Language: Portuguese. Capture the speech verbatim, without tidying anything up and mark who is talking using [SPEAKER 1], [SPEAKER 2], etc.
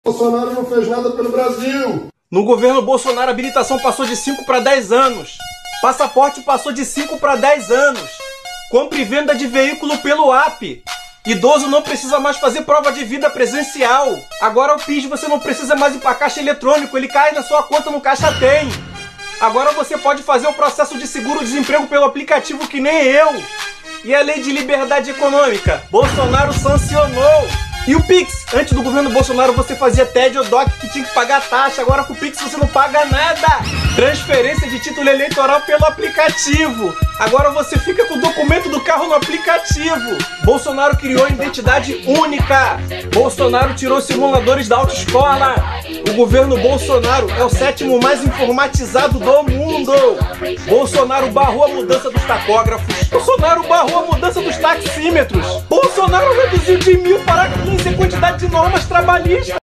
[SPEAKER 1] Bolsonaro não fez nada pelo Brasil.
[SPEAKER 2] No governo Bolsonaro, a habilitação passou de cinco para dez anos. Passaporte passou de cinco para dez anos. Compra e venda de veículo pelo app. Idoso não precisa mais fazer prova de vida presencial. Agora o P I S você não precisa mais ir para caixa eletrônico, ele cai na sua conta no Caixa Tem. Agora você pode fazer o processo de seguro-desemprego pelo aplicativo que nem eu. E a lei de liberdade econômica? Bolsonaro sancionou. E o Pix? Antes do governo Bolsonaro você fazia T E D ou D O C que tinha que pagar taxa. Agora com o Pix você não paga nada. Transferência de título eleitoral pelo aplicativo. Agora você fica com o documento do carro no aplicativo. Bolsonaro criou a identidade única. Bolsonaro tirou simuladores da autoescola. O governo Bolsonaro é o sétimo mais informatizado do mundo. Bolsonaro barrou a mudança dos tacógrafos. Bolsonaro barrou a mudança dos taxímetros. Bolsonaro reduziu de mil para quinze a quantidade de normas trabalhistas.